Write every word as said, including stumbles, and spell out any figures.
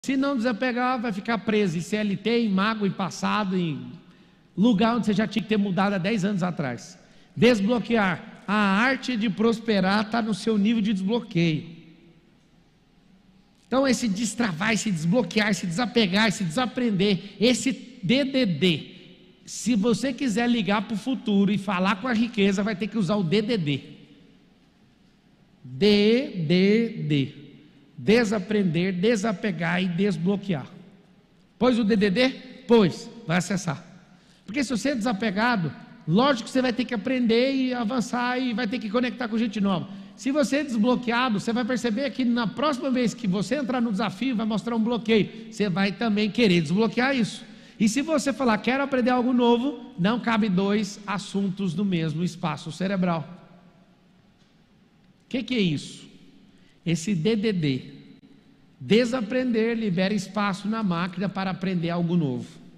Se não desapegar, vai ficar preso em C L T, em mágoa, em passado, em lugar onde você já tinha que ter mudado há dez anos atrás. Desbloquear. A arte de prosperar está no seu nível de desbloqueio. Então esse destravar, esse desbloquear, esse desapegar, esse desaprender, esse D D D, se você quiser ligar para o futuro e falar com a riqueza, vai ter que usar o D D D. D D D. Desaprender, desapegar e desbloquear. Pois o D D D? Pois, vai acessar. Porque se você é desapegado, lógico que você vai ter que aprender e avançar e vai ter que conectar com gente nova. Se você é desbloqueado, você vai perceber que na próxima vez que você entrar no desafio, vai mostrar um bloqueio. Você vai também querer desbloquear isso. E se você falar, quero aprender algo novo, não cabe dois assuntos no mesmo espaço cerebral. O que, que é isso? Esse D D D, desaprender, libera espaço na máquina para aprender algo novo.